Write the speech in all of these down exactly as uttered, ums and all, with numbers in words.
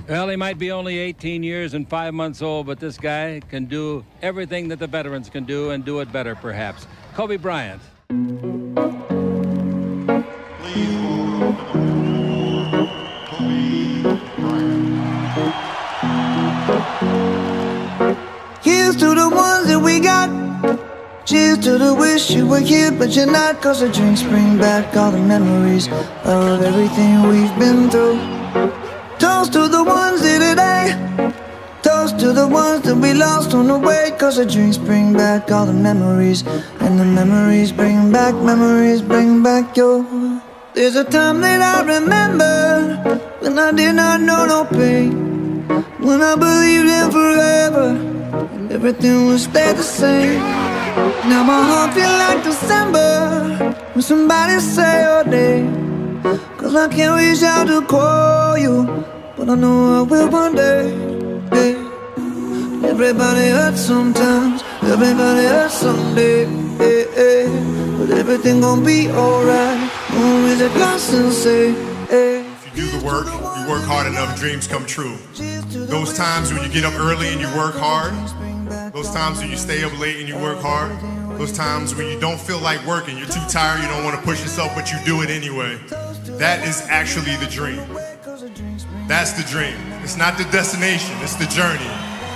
Well, he might be only eighteen years and five months old, but this guy can do everything that the veterans can do and do it better, perhaps. Kobe Bryant. Please welcome Kobe Bryant. Here's to the ones that we got. Cheers to the wish you were here, but you're not. Cause the drinks bring back all the memories of everything we've been through. Toast to the ones here today. Toast to the ones that we lost on the way. Cause the drinks bring back all the memories. And the memories bring back, memories bring back your. There's a time that I remember when I did not know no pain, when I believed in forever and everything would stay the same. Now my heart feel like December when somebody say your name. Cause I can't reach out to call you, but I know I will one day. Hey. Everybody hurts sometimes, everybody hurts someday. Hey, hey. But everything gon' be alright. Gonna raise a glass and say, hey. If you do the work, you work hard enough, dreams come true. Those times when you get up early and you work hard, those times when you stay up late and you work hard, those times when you don't feel like working, you're too tired, you don't want to push yourself, but you do it anyway. That is actually the dream. That's the dream. It's not the destination, it's the journey.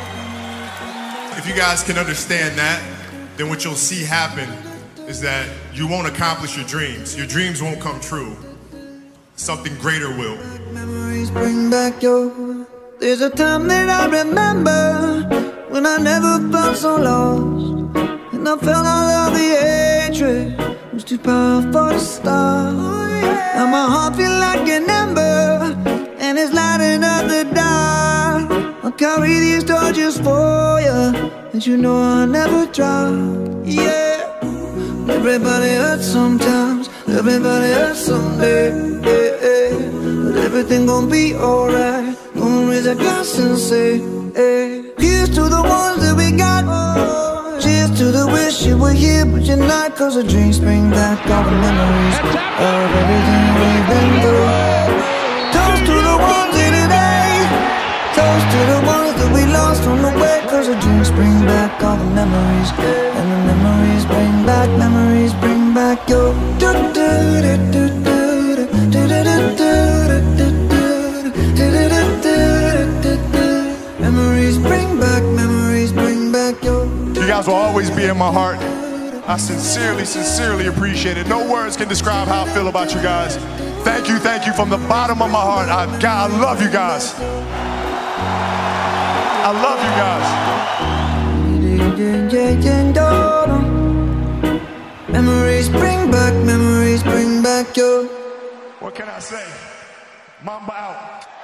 If you guys can understand that, then what you'll see happen is that you won't accomplish your dreams. Your dreams won't come true. Something greater will. Memories bring back your. There's a time that I remember when I never felt so lost, and I felt all of the hatred was too powerful to stop. Now my heart feel like an ember, and it's lighting up the dark. I'll carry these torches for you, and you know I'll never drop. Yeah. Everybody hurts sometimes, everybody hurts someday. Yeah, yeah. But everything gon' be alright. Gonna raise a glass and say, hey. Here's to the ones that we got. Cheers to the wish you were here, but you're not. Cause the drinks bring back all the memories of everything we've been through. Toast to the ones here today. Toast to the ones that we lost on the way. Cause the drinks bring back all the memories. And the memories bring back, memories bring back your. Memories bring back, memories bring back your. You guys will always be in my heart. I sincerely, sincerely appreciate it. No words can describe how I feel about you guys. Thank you, thank you from the bottom of my heart. I, God, I love you guys. I love you guys. Memories bring back, memories bring back your. What can I say? Mamba out.